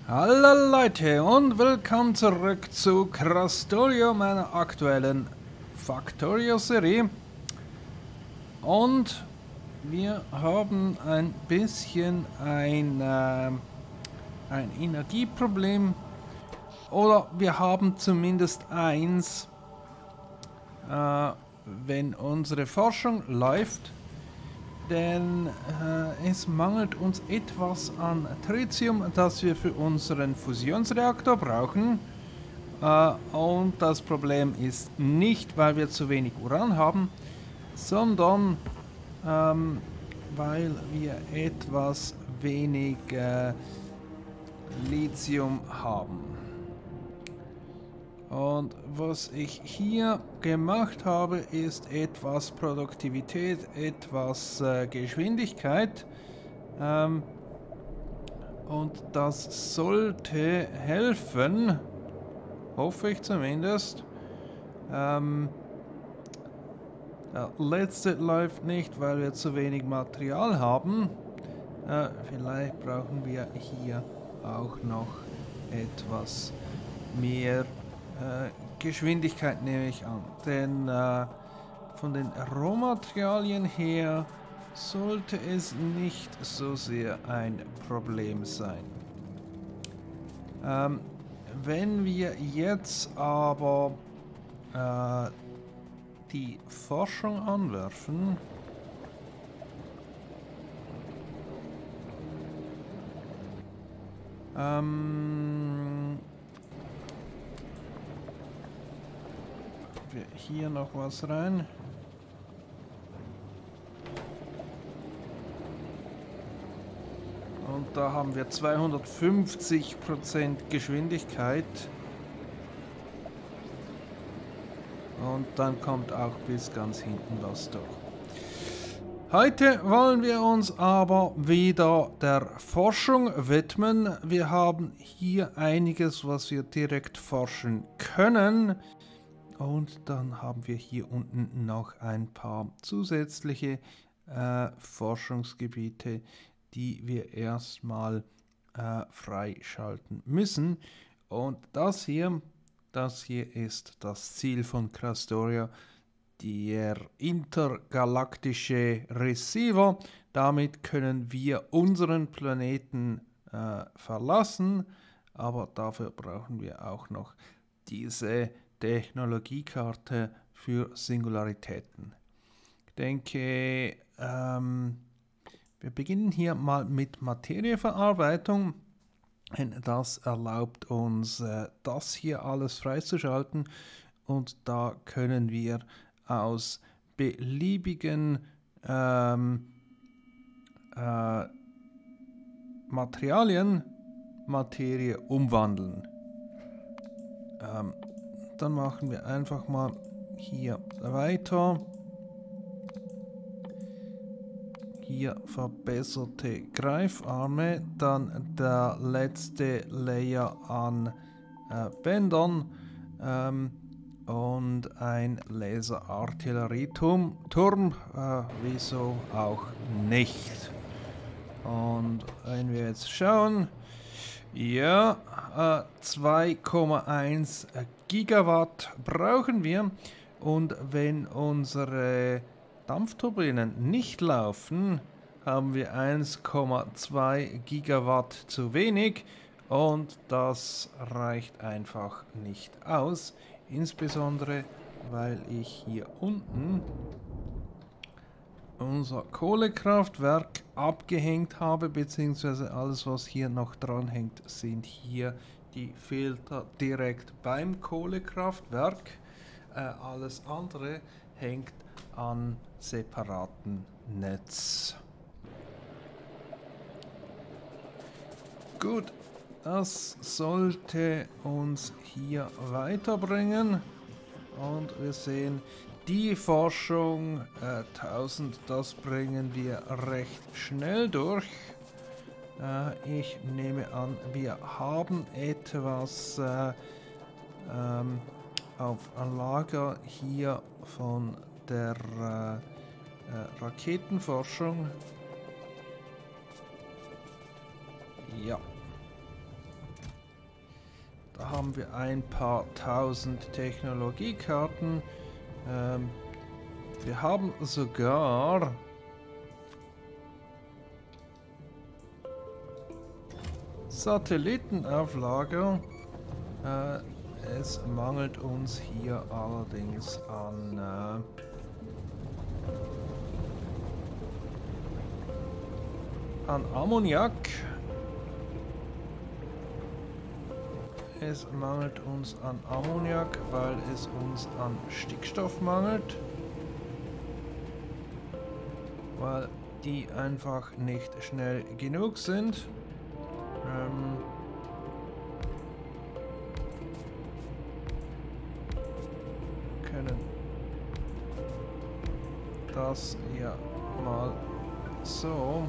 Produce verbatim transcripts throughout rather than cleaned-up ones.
Hallo Leute und willkommen zurück zu Krastorio, meiner aktuellen Factorio-Serie. Und wir haben ein bisschen ein, äh, ein Energieproblem. Oder wir haben zumindest eins, äh, wenn unsere Forschung läuft. Denn äh, es mangelt uns etwas an Tritium, das wir für unseren Fusionsreaktor brauchen. Äh, und das Problem ist nicht, weil wir zu wenig Uran haben, sondern ähm, weil wir etwas wenig äh, Lithium haben. Und was ich hier gemacht habe, ist etwas Produktivität, etwas äh, Geschwindigkeit. Ähm, und das sollte helfen, hoffe ich zumindest. Ähm, der letzte läuft nicht, weil wir zu wenig Material haben. Äh, vielleicht brauchen wir hier auch noch etwas mehr Äh, Geschwindigkeit, nehme ich an, denn äh, von den Rohmaterialien her sollte es nicht so sehr ein Problem sein. Ähm, wenn wir jetzt aber äh, die Forschung anwerfen, ähm, wir hier noch was rein. Und da haben wir zweihundertfünfzig Prozent Geschwindigkeit. Und dann kommt auch bis ganz hinten was durch. Heute wollen wir uns aber wieder der Forschung widmen. Wir haben hier einiges, was wir direkt forschen können. Und dann haben wir hier unten noch ein paar zusätzliche äh, Forschungsgebiete, die wir erstmal äh, freischalten müssen. Und das hier, das hier ist das Ziel von Krastorio, der intergalaktische Receiver. Damit können wir unseren Planeten äh, verlassen, aber dafür brauchen wir auch noch diese Technologiekarte für Singularitäten. Ich denke, ähm, wir beginnen hier mal mit Materieverarbeitung. Das erlaubt uns, äh, das hier alles freizuschalten. Und da können wir aus beliebigen ähm, äh, Materialien Materie umwandeln. Ähm, dann machen wir einfach mal hier weiter. Hier verbesserte Greifarme, dann der letzte Layer an äh, Bändern ähm, und ein Laserartillerieturm, Turm, äh, wieso auch nicht. Und wenn wir jetzt schauen, ja, äh, zwei Komma eins Gigawatt brauchen wir, und wenn unsere Dampfturbinen nicht laufen, haben wir eins Komma zwei Gigawatt zu wenig, und das reicht einfach nicht aus, insbesondere weil ich hier unten unser Kohlekraftwerk abgehängt habe, beziehungsweise alles, was hier noch dran hängt, sind hier die Filter direkt beim Kohlekraftwerk. Äh, alles andere hängt an separaten Netz. Gut, das sollte uns hier weiterbringen, und wir sehen, die Forschung äh, tausend, das bringen wir recht schnell durch. Äh, ich nehme an, wir haben etwas äh, ähm, auf Lager hier von der äh, äh, Raketenforschung. Ja. da haben wir ein paar tausend Technologiekarten. Ähm, wir haben sogar Satelliten auf Lager. Äh, es mangelt uns hier allerdings an äh, an Ammoniak. Es mangelt uns an Ammoniak, weil es uns an Stickstoff mangelt. Weil die einfach nicht schnell genug sind. Ähm können das ja mal so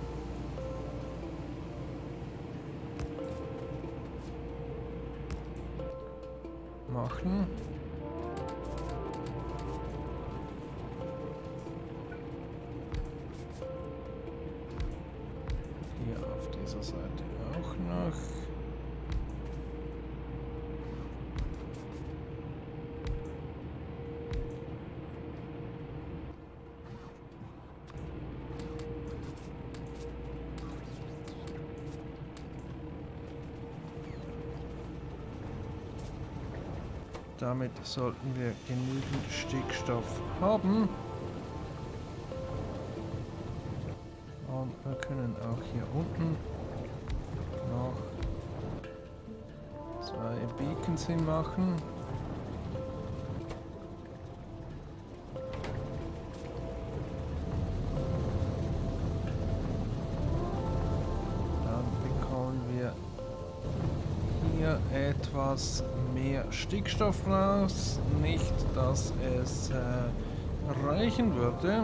machen. Hier auf dieser Seite auch noch. Damit sollten wir genügend Stickstoff haben. Und wir können auch hier unten noch zwei Beacons hinmachen. Dann bekommen wir hier etwas mehr Stickstoff raus. Nicht, dass es äh, reichen würde.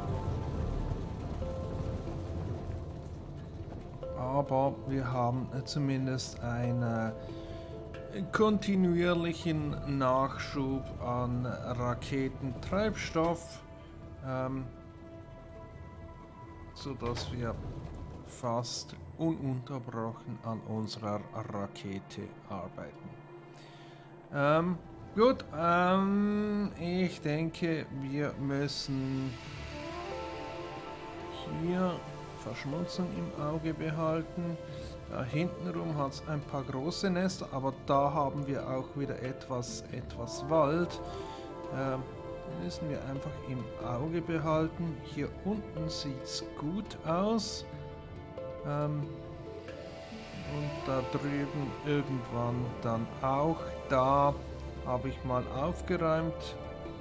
Aber wir haben zumindest einen kontinuierlichen Nachschub an Raketentreibstoff, ähm, sodass wir fast ununterbrochen an unserer Rakete arbeiten. Ähm, gut, ähm, ich denke, wir müssen hier Verschmutzung im Auge behalten. Da hintenrum hat es ein paar große Nester, aber da haben wir auch wieder etwas, etwas Wald. Ähm, müssen wir einfach im Auge behalten. Hier unten sieht es gut aus. Ähm, und da drüben irgendwann dann auch. Da habe ich mal aufgeräumt.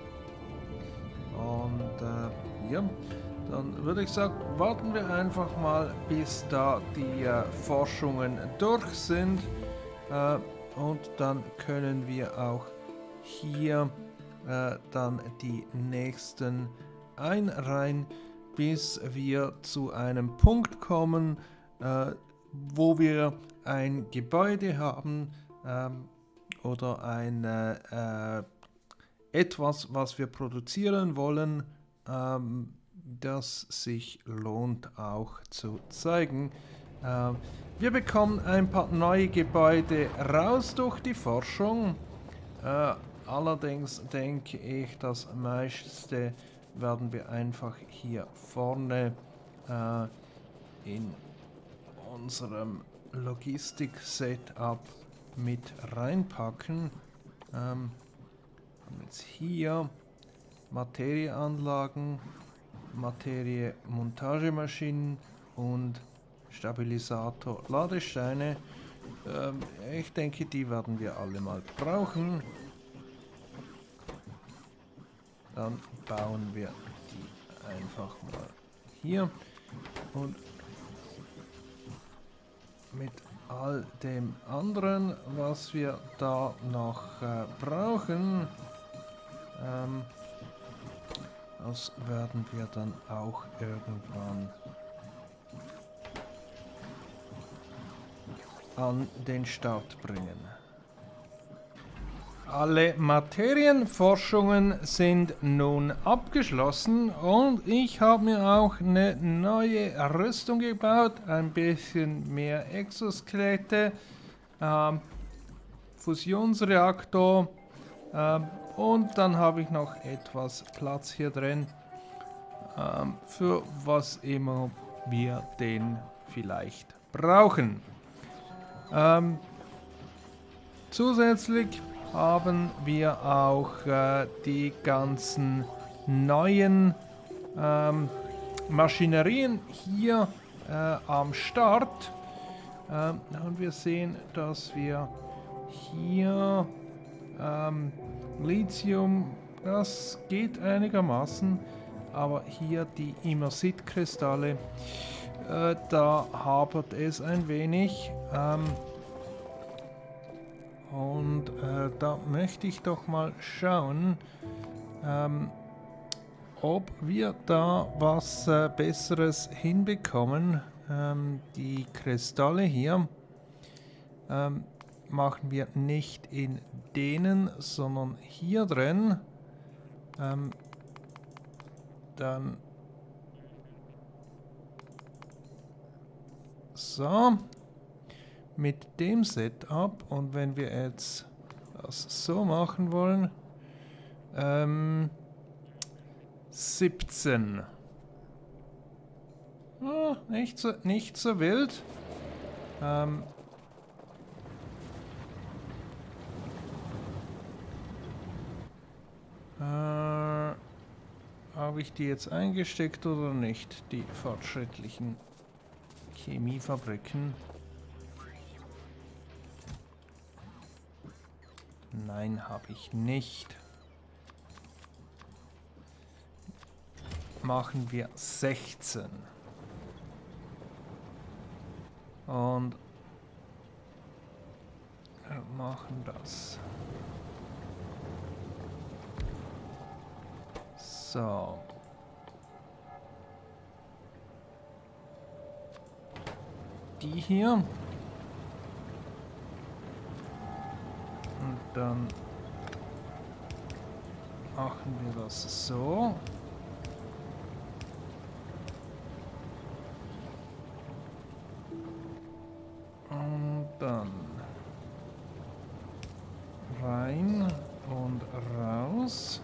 Und äh, ja. Dann würde ich sagen, warten wir einfach mal, bis da die äh, Forschungen durch sind. Äh, und dann können wir auch hier äh, dann die nächsten einreihen, bis wir zu einem Punkt kommen, äh, wo wir ein Gebäude haben ähm, oder ein äh, etwas, was wir produzieren wollen, ähm, das sich lohnt auch zu zeigen. Äh, wir bekommen ein paar neue Gebäude raus durch die Forschung. Äh, allerdings denke ich, das meiste werden wir einfach hier vorne äh, in unserem Logistik-Setup mit reinpacken. Ähm, haben jetzt hier Materieanlagen, Materie-Montagemaschinen und Stabilisator-Ladesteine. Ähm, ich denke, die werden wir alle mal brauchen. Dann bauen wir die einfach mal hier. Und mit all dem anderen, was wir da noch äh, brauchen, ähm, das werden wir dann auch irgendwann an den Start bringen. Alle Materienforschungen sind nun abgeschlossen und ich habe mir auch eine neue Rüstung gebaut, ein bisschen mehr Exoskelette. Ähm, Fusionsreaktor. Ähm, und dann habe ich noch etwas Platz hier drin, ähm, für was immer wir den vielleicht brauchen. Ähm, zusätzlich haben wir auch äh, die ganzen neuen ähm, Maschinerien hier äh, am Start. Ähm, und wir sehen, dass wir hier ähm, Lithium, das geht einigermaßen, aber hier die Immersit-Kristalle, äh, da hapert es ein wenig. Ähm, und äh, da möchte ich doch mal schauen, ähm, ob wir da was äh, Besseres hinbekommen. Ähm, die Kristalle hier ähm, machen wir nicht in denen, sondern hier drin. Ähm, dann so mit dem Setup, und wenn wir jetzt das so machen wollen, ähm, siebzehn. Oh, nicht so, nicht so wild. Ähm, äh, habe ich die jetzt eingesteckt oder nicht? Die fortschrittlichen Chemiefabriken. Nein, habe ich nicht. Machen wir sechzehn. Und wir machen das. So. Die hier. Und dann machen wir das so. Und dann rein und raus.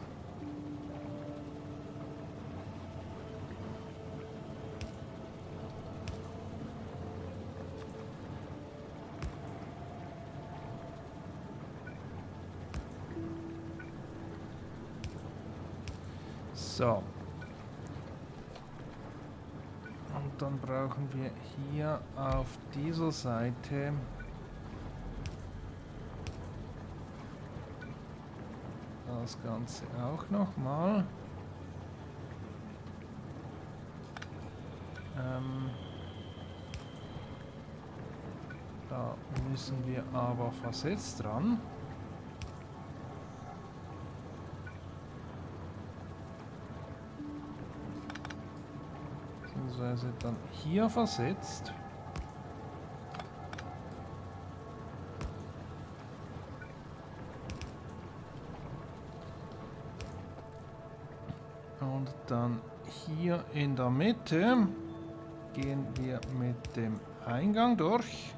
So. Und dann brauchen wir hier auf dieser Seite das Ganze auch nochmal. Ähm, da müssen wir aber versetzt dran. Beziehungsweise dann hier versetzt. Und dann hier in der Mitte gehen wir mit dem Eingang durch.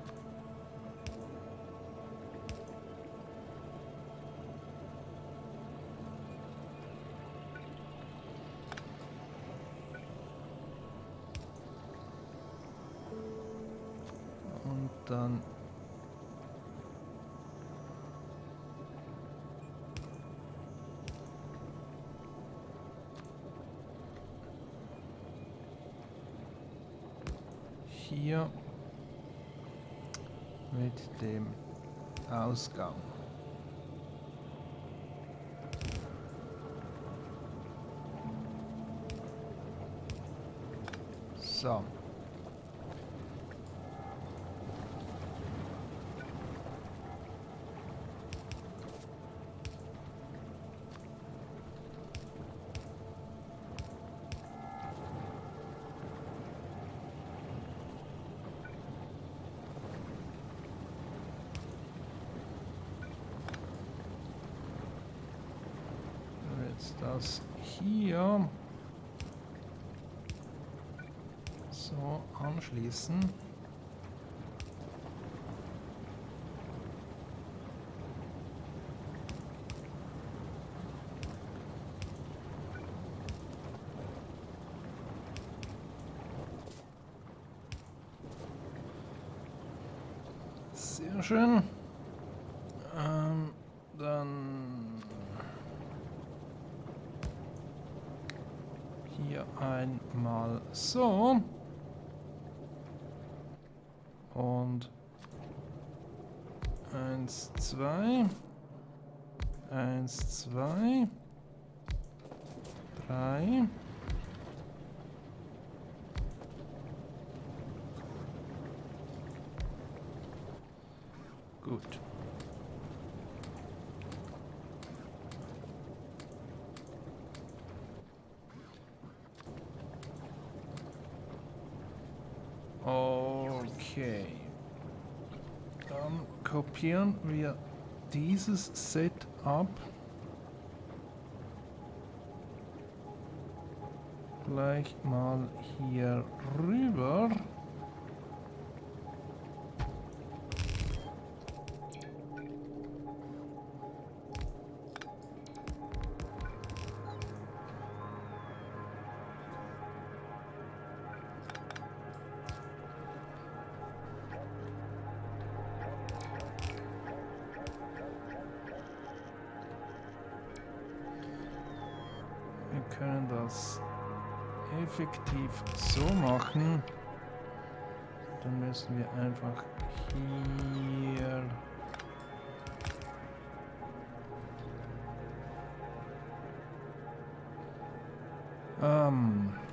Und dann hier mit dem Ausgang. So. Jetzt das hier so anschließen. Sehr schön. Ähm, dann hier einmal so. Und eins, zwei. Eins, zwei. Drei. Gut. Okay. Dann kopieren wir dieses Setup gleich mal hier rüber. Wir können das effektiv so machen. Dann müssen wir einfach hier ähm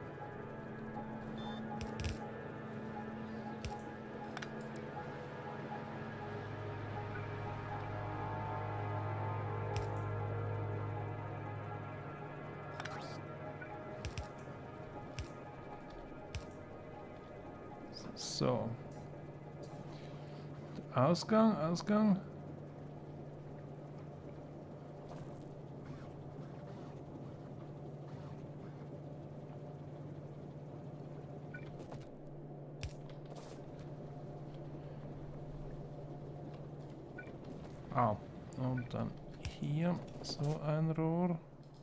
so. Ausgang, Ausgang. Ah, und dann hier so ein Rohr.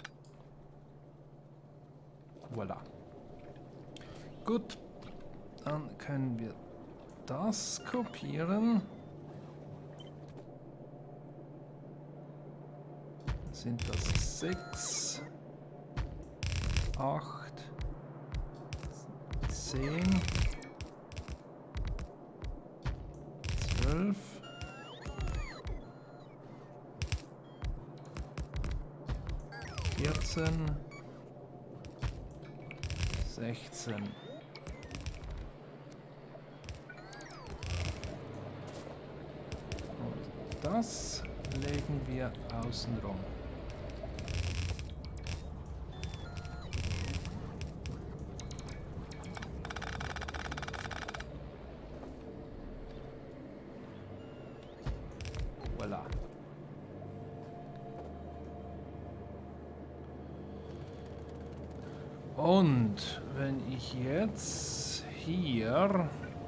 Voilà. Gut, dann können wir das kopieren. Sind das sechs, acht, zehn, zwölf, vierzehn, sechzehn. Und das legen wir außen rum. Voilà. Und wenn ich jetzt hier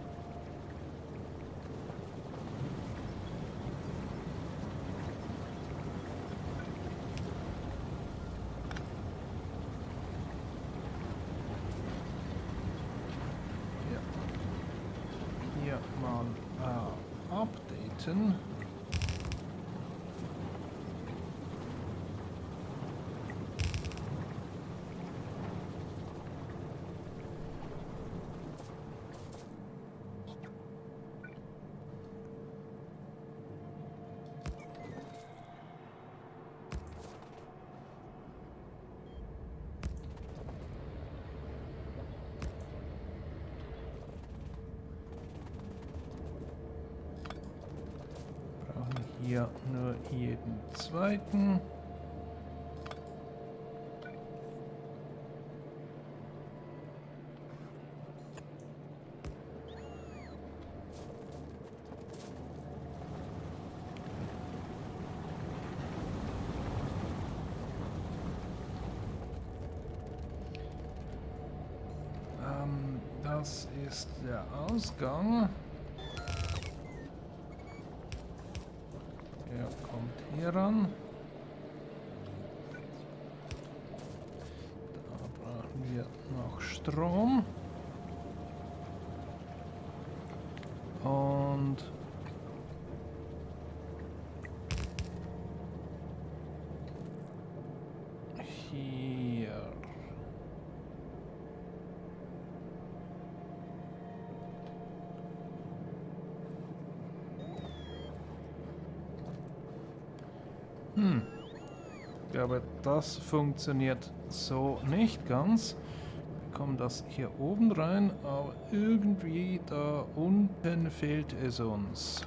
hier mal äh, updaten. Hier nur jeden zweiten. Ähm, das ist der Ausgang. Der kommt hier ran. Da brauchen wir noch Strom. Und Hm. Ich glaube, das funktioniert so nicht ganz. Wir kommen das hier oben rein, aber irgendwie da unten fehlt es uns.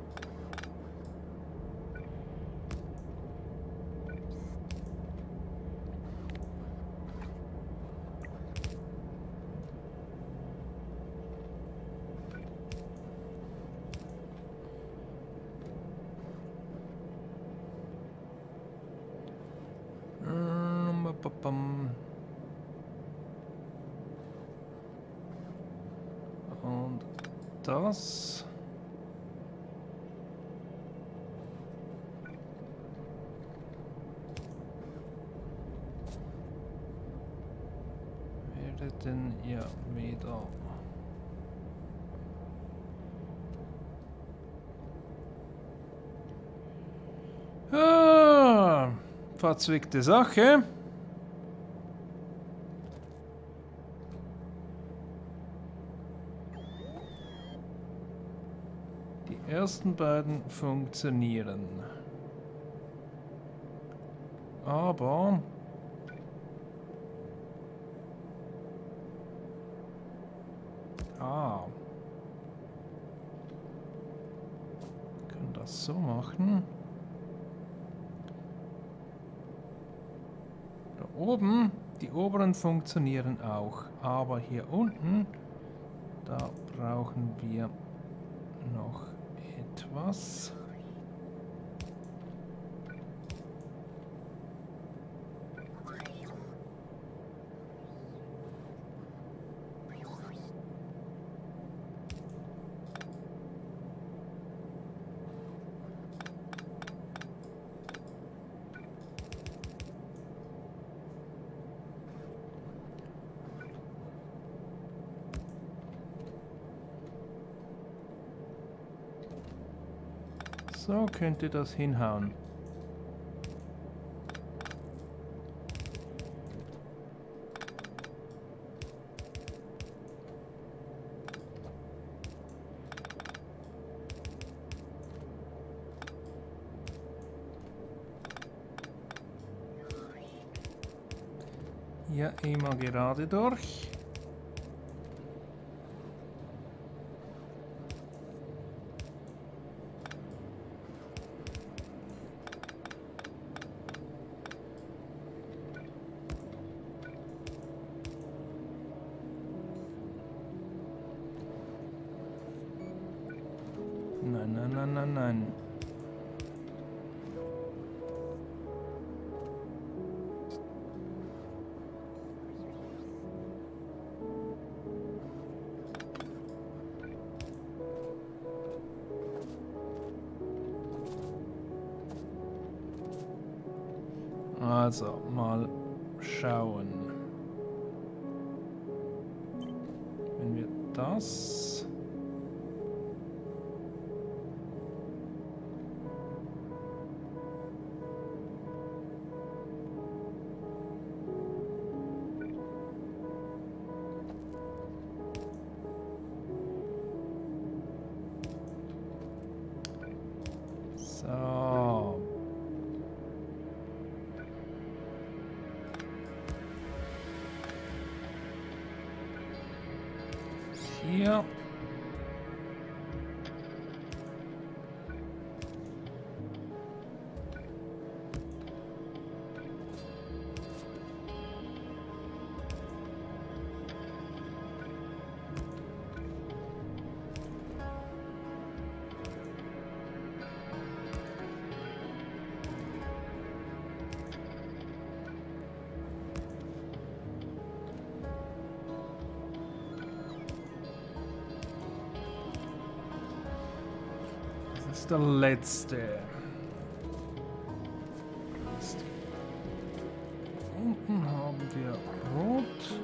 Und das wäre denn ja wieder ah, verzwickte Sache. Die ersten beiden funktionieren. Aber ah, wir können das so machen. Da oben, die oberen funktionieren auch, aber hier unten, da brauchen wir noch etwas. So könnte das hinhauen. Ja, immer gerade durch. Nein, nein, nein, nein, nein. Also, mal schauen. Wenn wir das... So. Hier. Das ist der letzte. Unten haben wir Rot.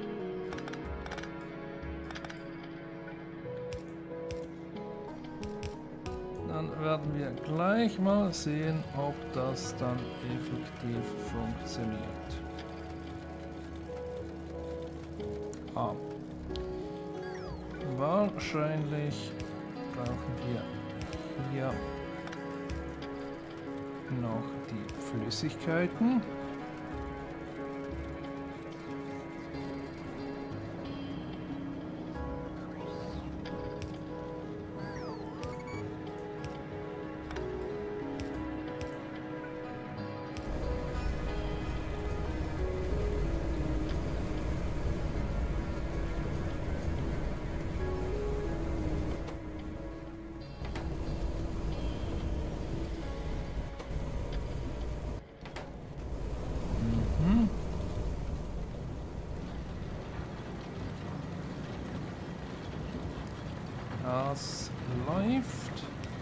Dann werden wir gleich mal sehen, ob das dann effektiv funktioniert. Ah. Wahrscheinlich brauchen wir hier noch die Flüssigkeiten. Das läuft.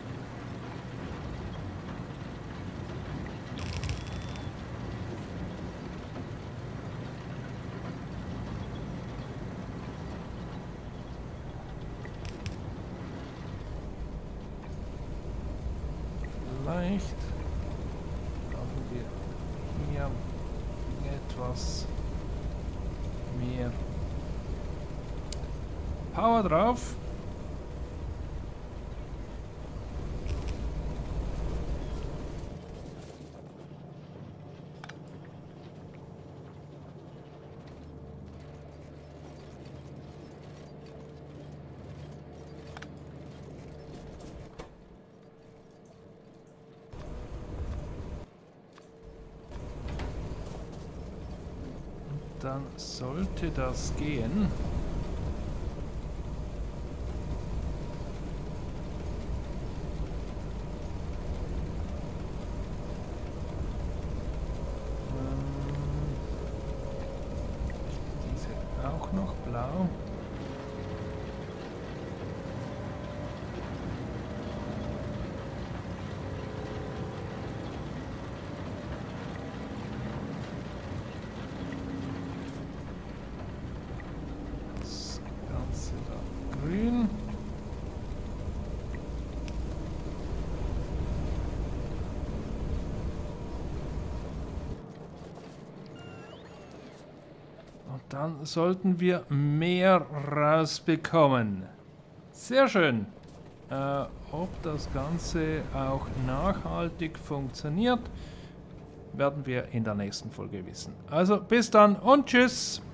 Vielleicht haben wir hier etwas mehr Power drauf. Dann sollte das gehen. Ähm, diese auch noch blau. Grün. Und dann sollten wir mehr rausbekommen. Sehr schön. Äh, ob das Ganze auch nachhaltig funktioniert, werden wir in der nächsten Folge wissen. Also bis dann und tschüss.